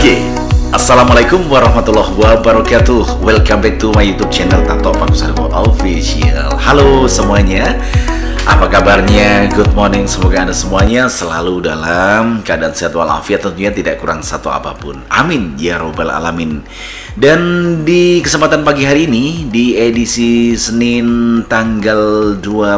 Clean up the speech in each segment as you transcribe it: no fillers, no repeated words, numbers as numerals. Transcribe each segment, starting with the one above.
Oke, Assalamualaikum warahmatullahi wabarakatuh. Welcome back to my YouTube channel Tato Pakusarbo Official. Halo semuanya, apa kabarnya? Good morning, semoga Anda semuanya selalu dalam keadaan sehat walafiat, tentunya tidak kurang satu apapun. Amin ya robbal alamin. Dan di kesempatan pagi hari ini, di edisi Senin tanggal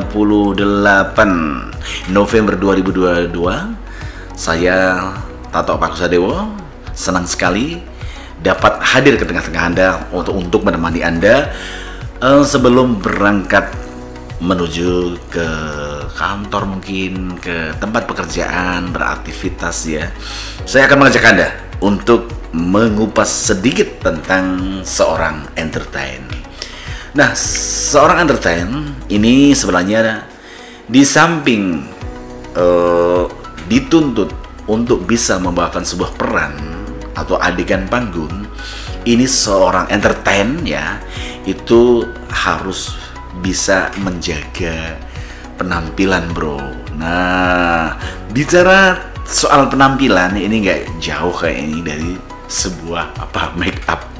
28 November 2022, saya Tato Pakusarbo senang sekali dapat hadir ke tengah-tengah Anda untuk menemani Anda sebelum berangkat menuju ke kantor, mungkin ke tempat pekerjaan, beraktivitas ya. Saya akan mengajak Anda untuk mengupas sedikit tentang seorang entertain. Nah, seorang entertain ini sebenarnya di samping dituntut untuk bisa membawakan sebuah peran atau adegan panggung, ini seorang entertain ya, itu harus bisa menjaga penampilan, bro. Nah, bicara soal penampilan ini nggak jauh kayak ini dari sebuah make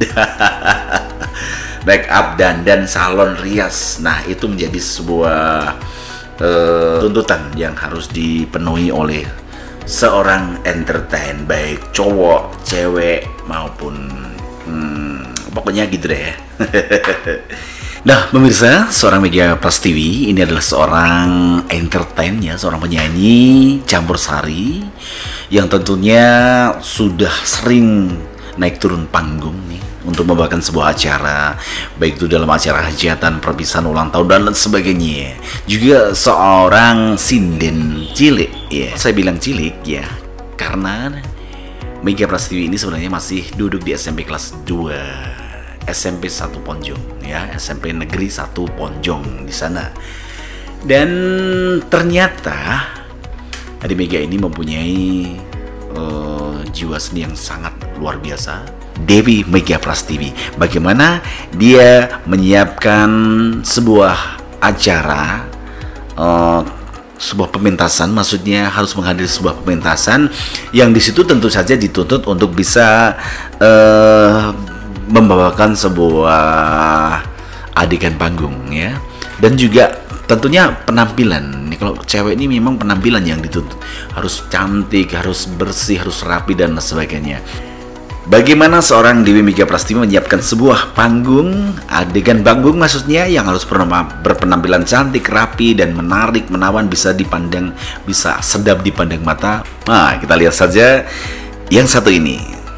up dan salon rias. Nah, itu menjadi sebuah tuntutan yang harus dipenuhi oleh seorang entertain, baik cowok, cewek maupun pokoknya gitu deh ya. Nah, pemirsa, seorang Mega Prastiwi ini adalah seorang entertain ya, seorang penyanyi campur sari yang tentunya sudah sering naik turun panggung nih untuk membawakan sebuah acara, baik itu dalam acara hajatan, perpisahan, ulang tahun dan lain sebagainya. Juga seorang sinden cilik ya. Saya bilang cilik ya karena Mega Prastiwi ini sebenarnya masih duduk di SMP kelas 2, SMP 1 Ponjong ya, SMP Negeri 1 Ponjong di sana. Dan ternyata Adik Mega ini mempunyai jiwa seni yang sangat luar biasa. Dewi Mega Prastiwi, bagaimana dia menyiapkan sebuah acara, sebuah pementasan, maksudnya harus menghadiri sebuah pementasan yang disitu tentu saja dituntut untuk bisa membawakan sebuah adegan panggung ya, dan juga tentunya penampilan. Nih, kalau cewek ini memang penampilan yang dituntut harus cantik, harus bersih, harus rapi dan sebagainya. Bagaimana seorang Dewi Mega Prastiwi menyiapkan sebuah panggung, adegan panggung maksudnya, yang harus berpenampilan cantik, rapi, dan menarik, menawan, bisa dipandang, bisa sedap dipandang mata. Nah, kita lihat saja yang satu ini.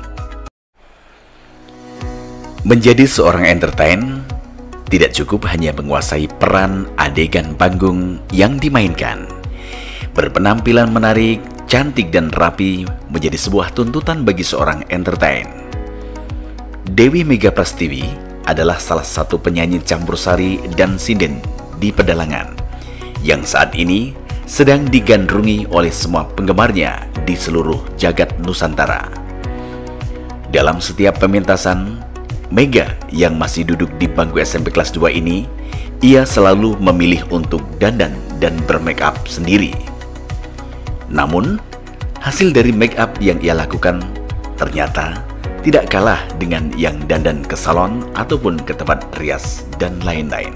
Menjadi seorang entertain tidak cukup hanya menguasai peran adegan panggung yang dimainkan. Berpenampilan menarik, cantik dan rapi menjadi sebuah tuntutan bagi seorang entertain. Dewi Mega Prastiwi adalah salah satu penyanyi campur sari dan sinden di Pedalangan yang saat ini sedang digandrungi oleh semua penggemarnya di seluruh jagat Nusantara. Dalam setiap pementasan, Mega yang masih duduk di bangku SMP kelas 2 ini, ia selalu memilih untuk dandan dan bermake up sendiri. Namun, hasil dari make up yang ia lakukan ternyata tidak kalah dengan yang dandan ke salon ataupun ke tempat rias dan lain-lain.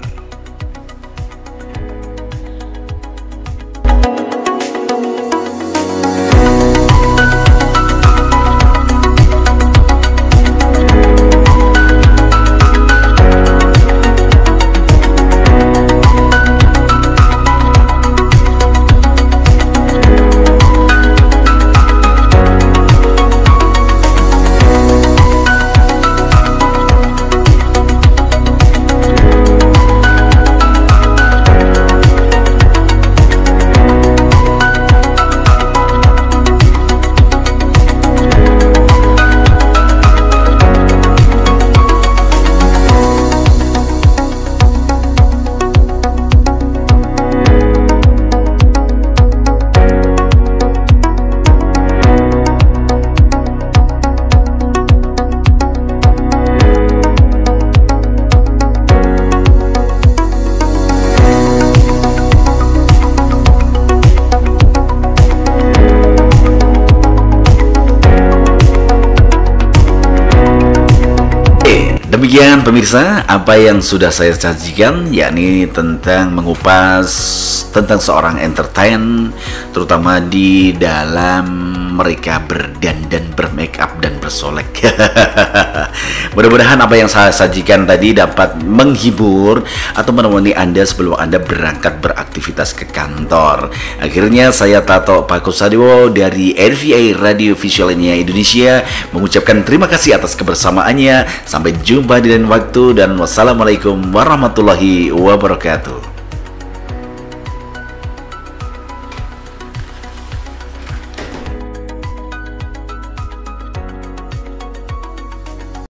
Demikian pemirsa, apa yang sudah saya sajikan, yakni tentang mengupas tentang seorang entertain, terutama di dalam mereka berdandan, bermake up dan bersolek. Mudah-mudahan apa yang saya sajikan tadi dapat menghibur atau menemani Anda sebelum Anda berangkat beraktivitas ke kantor. Akhirnya saya Tato Pakusadewo dari RVA Radio Visualnya Indonesia mengucapkan terima kasih atas kebersamaannya. Sampai jumpa di lain waktu dan wassalamualaikum warahmatullahi wabarakatuh.